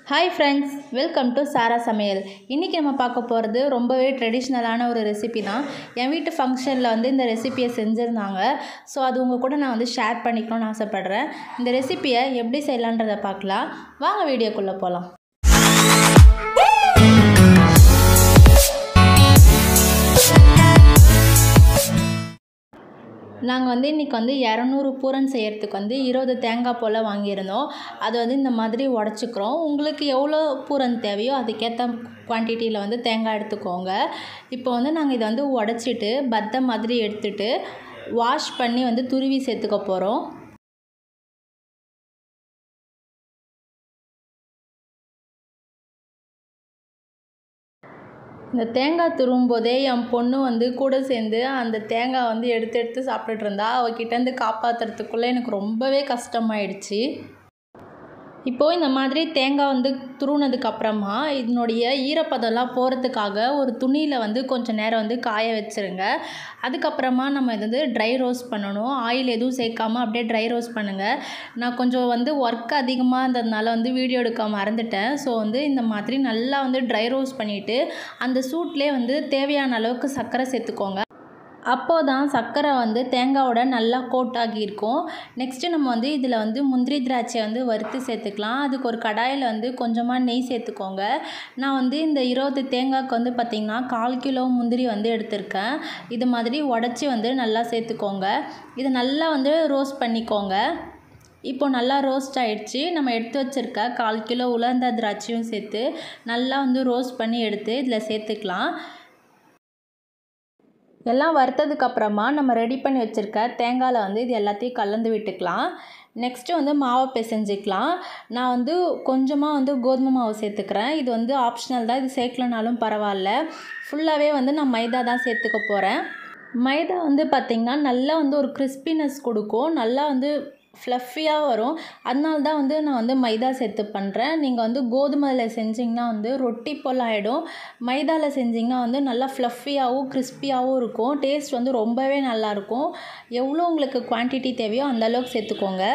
Hi friends, welcome to Sara Samayal. இன்னைக்கு நம்ம பார்க்க போறது ரொம்பவே ட்ரெடிஷனலான ஒரு ரெசிபி தான். என் வீட்டு ஃபங்க்ஷன்ல இந்த ரெசிபியை செஞ்சிருந்தாங்க. சோ அது உங்க கூட நான் ஷேர் பண்ணிக்கணும்னு ஆசைப்படுறேன். இந்த ரெசிபியை எப்படி செய்யலாம்ன்றதை பார்க்கலாம். வாங்க வீடியோக்குள்ள போலாம். நாங்கள் இன்றைக்கி 200 பூரன் செய்கிறதுக்கு 20 தேங்காய் போல் வாங்கியிருந்தோம். அது இந்த மாதிரி உடச்சிக்கிறோம். உங்களுக்கு எவ்வளோ பூரன் தேவையோ அதுக்கேற்ற குவான்டிட்டியில் தேங்காய் எடுத்துக்கோங்க. இப்போ நாங்கள் இதை உடச்சிட்டு பத்தை மாதிரி எடுத்துட்டு வாஷ் பண்ணி துருவி சேர்த்துக்க போகிறோம். இந்த தேங்காய் துரும்போதே என் பொண்ணு கூட சேர்ந்து அந்த தேங்காய் எடுத்து சாப்பிட்டுட்டு இருந்தா. அவகிட்டேருந்து காப்பாற்றுறதுக்குள்ளே எனக்கு ரொம்பவே கஷ்டமாயிடுச்சு. இப்போது இந்த மாதிரி தேங்காய் துருவினதுக்கப்புறமா இதனுடைய ஈரப்பதம்லாம் போகிறதுக்காக ஒரு துணியில் கொஞ்சம் நேரம் காய வச்சுருங்க. அதுக்கப்புறமா நம்ம ட்ரை ரோஸ்ட் பண்ணணும். ஆயில் எதுவும் சேர்க்காமல் அப்படியே ட்ரை ரோஸ்ட் பண்ணுங்கள். நான் கொஞ்சம் ஒர்க் அதிகமாக இருந்ததுனால வீடியோ எடுக்க மறந்துட்டேன். ஸோ இந்த மாதிரி நல்லா ட்ரை ரோஸ்ட் பண்ணிவிட்டு அந்த சூட்லேயே தேவையான அளவுக்கு சர்க்கரை சேர்த்துக்கோங்க. அப்போது தான் சர்க்கரை தேங்காயோட நல்லா கோட் ஆகியிருக்கும். நெக்ஸ்ட்டு நம்ம இதில் முந்திரி திராட்சை வறுத்து சேர்த்துக்கலாம். அதுக்கு ஒரு கடாயில் கொஞ்சமாக நெய் சேர்த்துக்கோங்க. நான் இந்த 20 தேங்காய்க்கு பார்த்திங்கன்னா 1/4 கிலோ முந்திரி எடுத்திருக்கேன். இது மாதிரி உடச்சி நல்லா சேர்த்துக்கோங்க. இது நல்லா ரோஸ்ட் பண்ணிக்கோங்க. இப்போ நல்லா ரோஸ்ட் ஆகிடுச்சு. நம்ம எடுத்து வச்சுருக்க 1/4 கிலோ உலர்ந்த திராட்சையும் சேர்த்து நல்லா ரோஸ்ட் பண்ணி எடுத்து இதில் சேர்த்துக்கலாம். எல்லாம் வறுத்ததுக்கப்புறமா நம்ம ரெடி பண்ணி வச்சுருக்க தேங்காயில் இது எல்லாத்தையும் கலந்து விட்டுக்கலாம். நெக்ஸ்ட்டு மாவை பிசைஞ்சிக்கலாம். நான் கொஞ்சமாக கோதுமை மாவு சேர்த்துக்கிறேன். இது ஆப்ஷனல் தான். இது சேர்க்கலனாலும் பரவாயில்ல. ஃபுல்லாகவே நான் மைதா தான் சேர்த்துக்க போகிறேன். மைதா பார்த்திங்கன்னா நல்லா ஒரு கிறிஸ்பினஸ் கொடுக்கும். நல்லா ஃப்ளஃபியாக வரும். அதனால தான் நான் மைதா சேர்த்து பண்ணுறேன். நீங்கள் கோதுமையில் செஞ்சிங்கன்னா ரொட்டி போல் ஆகிடும். மைதாவில் செஞ்சிங்கன்னா நல்லா ஃப்ளஃபியாகவும் கிறிஸ்பியாகவும் இருக்கும். டேஸ்ட் ரொம்பவே நல்லாயிருக்கும். எவ்வளோ உங்களுக்கு குவான்டிட்டி தேவையோ அந்தளவுக்கு சேர்த்துக்கோங்க.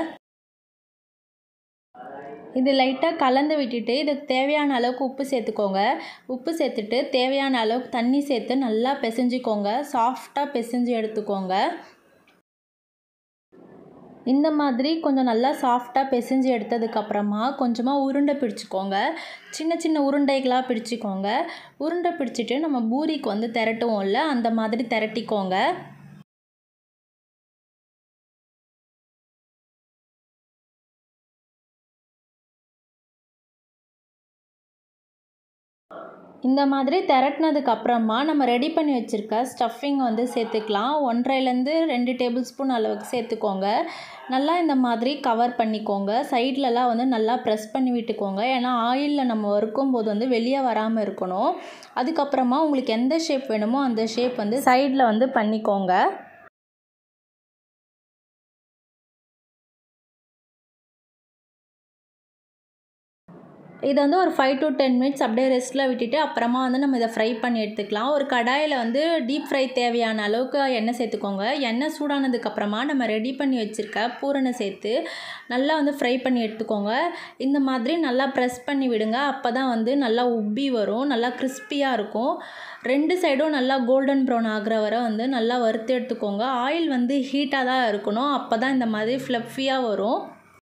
இது லைட்டாக கலந்து விட்டுட்டு இதுக்கு தேவையான அளவுக்கு உப்பு சேர்த்துக்கோங்க. உப்பு சேர்த்துட்டு தேவையான அளவுக்கு தண்ணி சேர்த்து நல்லா பிசைஞ்சிக்கோங்க. சாஃப்டாக பிசைஞ்சு எடுத்துக்கோங்க. இந்த மாதிரி கொஞ்சம் நல்லா சாஃப்டாக பிசைஞ்சு எடுத்ததுக்கப்புறமா கொஞ்சமாக உருண்டை பிடிச்சிக்கோங்க. சின்ன சின்ன உருண்டைகளாக பிடிச்சிக்கோங்க. உருண்டை பிடிச்சிட்டு நம்ம பூரிக்கு திரட்டுவோம்ல அந்த மாதிரி திரட்டிக்கோங்க. இந்த மாதிரி திரட்டினதுக்கப்புறமா நம்ம ரெடி பண்ணி வச்சுருக்க ஸ்டஃபிங் சேர்த்துக்கலாம். 1.5லேருந்து 2 டேபிள் ஸ்பூன் அளவுக்கு சேர்த்துக்கோங்க. நல்லா இந்த மாதிரி கவர் பண்ணிக்கோங்க. சைட்லலாம் நல்லா ப்ரெஸ் பண்ணி விட்டுக்கோங்க. ஏன்னா ஆயிலில் நம்ம வறுக்கும்போது வெளியே வராமல் இருக்கணும். அதுக்கப்புறமா உங்களுக்கு எந்த ஷேப் வேணுமோ அந்த ஷேப் சைடில் பண்ணிக்கோங்க. இதை ஒரு 5 to 10 மினிட்ஸ் அப்படியே ரெஸ்ட்டில் விட்டுட்டு அப்புறமா நம்ம இதை ஃப்ரை பண்ணி எடுத்துக்கலாம். ஒரு கடாயில் டீப் ஃப்ரை தேவையான அளவுக்கு எண்ணெய் சேர்த்துக்கோங்க. எண்ணெய் சூடானதுக்கப்புறமா நம்ம ரெடி பண்ணி வச்சுருக்க பூரணை சேர்த்து நல்லா ஃப்ரை பண்ணி எடுத்துக்கோங்க. இந்த மாதிரி நல்லா ப்ரெஸ் பண்ணி விடுங்க. அப்போ தான் நல்லா உப்பி வரும். நல்லா கிறிஸ்பியாக இருக்கும். 2 சைடும் நல்லா கோல்டன் ப்ரௌன் ஆகிற வரை நல்லா வறுத்து எடுத்துக்கோங்க. ஆயில் ஹீட்டாக தான் இருக்கணும். அப்போ தான் இந்த மாதிரி ஃப்ளஃபியாக வரும்.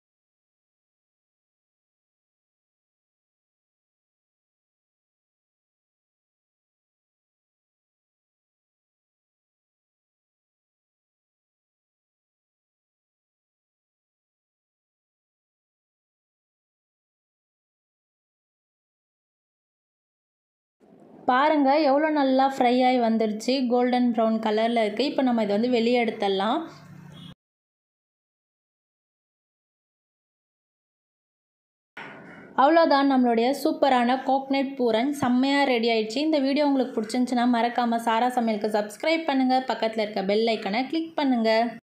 பாருங்கள் எவ்வளோ நல்லா ஃப்ரை ஆகி வந்துருச்சு. கோல்டன் ப்ரௌன் கலரில் இருக்குது. இப்போ நம்ம இதை வெளியே எடுத்துடலாம். அவ்வளோதான், நம்மளுடைய சூப்பரான கோக்னட் பூரன் செம்மையாக ரெடி ஆயிடுச்சு. இந்த வீடியோ உங்களுக்கு பிடிச்சிருந்துச்சுன்னா மறக்காமல் சாரா சமையலுக்கு சப்ஸ்கிரைப் பண்ணுங்கள். பக்கத்தில் இருக்க பெல் ஐக்கனை கிளிக் பண்ணுங்கள்.